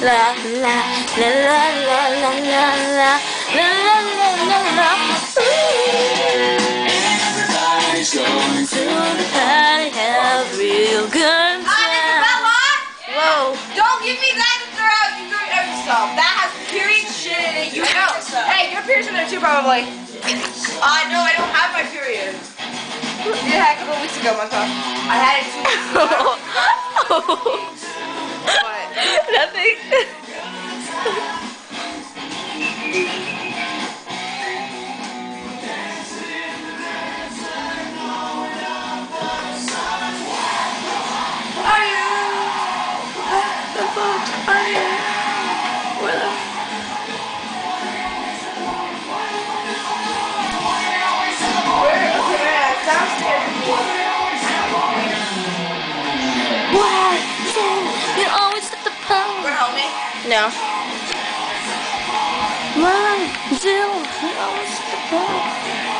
la la la la la la la la la la la. Everybody's going to the party, have real good time. Whoa! Don't give me that to throw out. You threw it out yourself. That has period shit in it. You know. Hey, your period's in there too, probably. No, I don't have my period. You had a couple weeks ago, my God. I had it 2 weeks ago. What? Nothing. Are you? The fuck are you? Where the? What? You always at the phone. Wanna help me? No. Why? You always at the phone.